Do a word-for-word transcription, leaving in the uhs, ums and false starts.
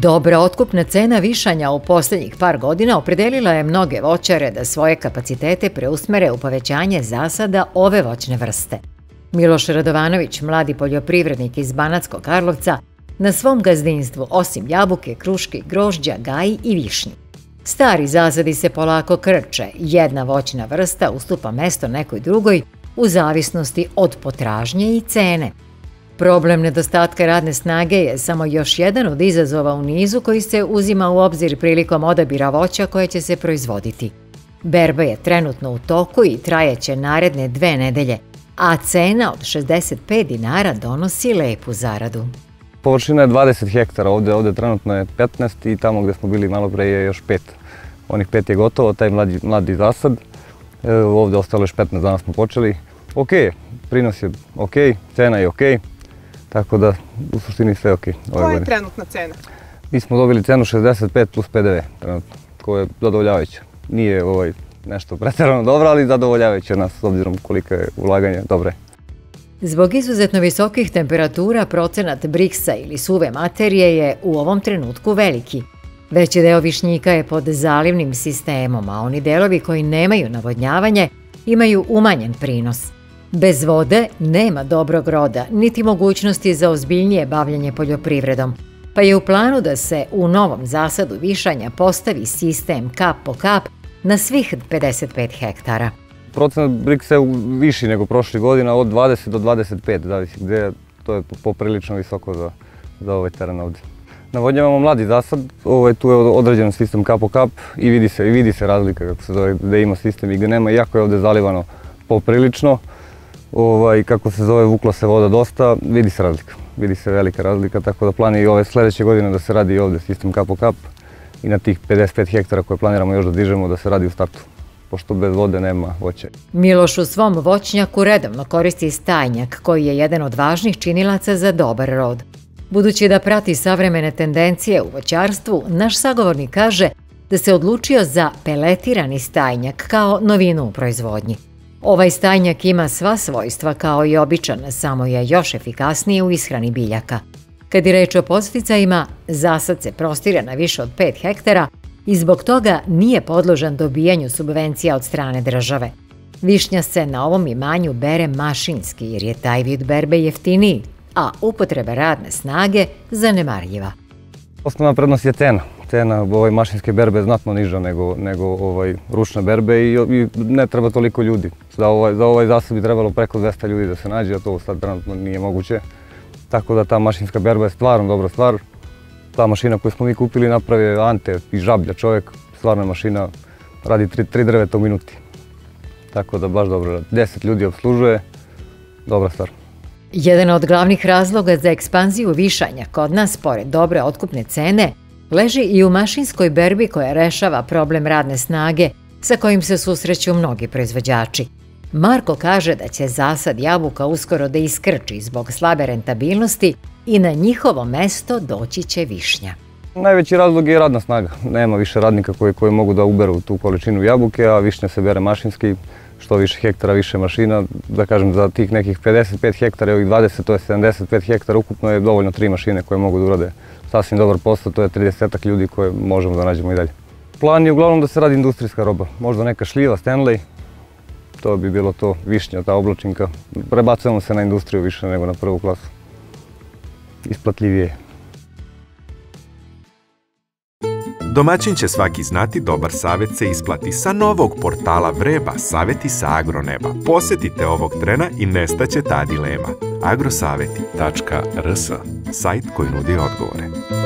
Dobra otkupna cena višanja u posljednjih par godina opredelila je mnoge voćare da svoje kapacitete preusmere u povećanje zasada ove voćne vrste. Miloš Radovanović, mladi poljoprivrednik iz Banatskog Karlovca, na svom gazdinstvu osim jabuke, kruške, grožđa, gaji i višnju. Stari zasadi se polako krče, jedna voćna vrsta ustupa mesto nekoj drugoj u zavisnosti od potražnje i cene. Problem nedostatka radne snage je samo još jedan od izazova u nizu koji se uzima u obzir prilikom odabira voća koje će se proizvoditi. Berba je trenutno u toku i trajeće naredne dve nedelje, a cena od šezdeset pet dinara donosi lepu zaradu. Površina je dvadeset hektara, ovdje, ovdje trenutno je petnaest i tamo gdje smo bili malo pre je još pet. Onih pet je gotovo, taj mladi, mladi zasad. E, ovdje ostalo još petnaest, danas smo počeli. Ok, prinos je ok, cena je ok, tako da u suštini sve ok. Koja je trenutna cena? Mi smo dobili cenu šezdeset pet plus pe de ve trenutno, koja je zadovoljavajuća. Nije ovaj, nešto pretjerano dobro, ali zadovoljavajuće nas s obzirom koliko je ulaganje dobre. Zbog izuzetno visokih temperatura procenat briksa ili suve materije je u ovom trenutku veliki. Veći deo višnjika je pod zalivnim sistemom, a oni delovi koji nemaju navodnjavanje imaju umanjen prinos. Bez vode nema dobrog roda, niti mogućnosti za ozbiljnije bavljanje poljoprivredom, pa je u planu da se u novom zasadu višanja postavi sistem kap po kap na svih pedeset pet hektara. Procenat briksa je viši nego prošle godina, od dvadeset do dvadeset pet, zavisi gdje, to je poprilično visoko za, za ovaj teren ovdje. Navodnjavamo mladi zasad, ovaj, tu je određen sistem kap po kap i vidi se, i vidi se razlika kako se zove, gdje ima sistem i gdje nema, iako je ovdje zalivano poprilično. Ovaj, kako se zove, vukla se voda dosta, vidi se razlika, vidi se velika razlika, tako da plan je i ove sljedeće godine da se radi i ovdje sistem kap po kap i na tih pedeset pet hektara koje planiramo još da dižemo da se radi u startu, pošto bez vode nema voće. Miloš u svom voćnjaku redovno koristi stajnjak koji je jedan od važnih činilaca za dobar rod. Budući da prati savremene tendencije u voćarstvu, naš sagovornik kaže da se odlučio za peletirani stajnjak kao novinu u proizvodnji. Ovaj stajnjak ima sva svojstva kao i običan, samo je još efikasniji u ishrani biljaka. Kad je reč o podsticajima, zasad se prostire na više od pet hektara i zbog toga nije podložan dobijanju subvencija od strane države. Višnja se na ovom imanju bere mašinski jer je taj vid berbe jeftiniji, a upotreba radne snage zanemarljiva. Osnovna prednost je cena. Cena ovaj, mašinske berbe je znatno niža nego, nego ovaj, ručne berbe i, i ne treba toliko ljudi. Za ovaj, za ovaj zasad bi trebalo preko dvesta ljudi da se nađe, a to sad trenutno nije moguće. Tako da ta mašinska berba je stvarno dobra stvar. Ta mašina koju smo mi kupili napravi Ante i Žablja čovjek, stvarna mašina, radi tri, tri drveta u minuti. Tako da baš dobro radi. Deset ljudi obslužuje, dobra stvar. Jedan od glavnih razloga za ekspanziju višanja kod nas, pored dobre otkupne cene, leži i u mašinskoj berbi koja rešava problem radne snage sa kojim se susreću mnogi proizvođači. Marko kaže da će zasad jabuka uskoro da iskrči zbog slabe rentabilnosti i na njihovo mesto doći će višnja. Najveći razlog je radna snaga. Nema više radnika koji, koji mogu da uberu tu količinu jabuke, a višnja se bere mašinski. Što više hektara, više mašina. Da kažem, za tih nekih pedeset pet hektara i ovih dvadeset, to je sedamdeset pet hektara, ukupno je dovoljno tri mašine koje mogu da urade sasvim dobar posao, to je tridesetak ljudi koje možemo da nađemo i dalje. Plan je uglavnom da se radi industrijska roba, možda neka šljiva, Stanley, to bi bilo to, višnja, ta oblačinka. Prebacujemo se na industriju više nego na prvu klasu. Isplatljivije. Domaćin će svaki znati, dobar savjet se isplati. Sa novog portala Vreba, savjeti sa agroneba. Posjetite ovog trena i nestaće ta dilema. agrosaveti tačka r s, sajt koji nudi odgovore.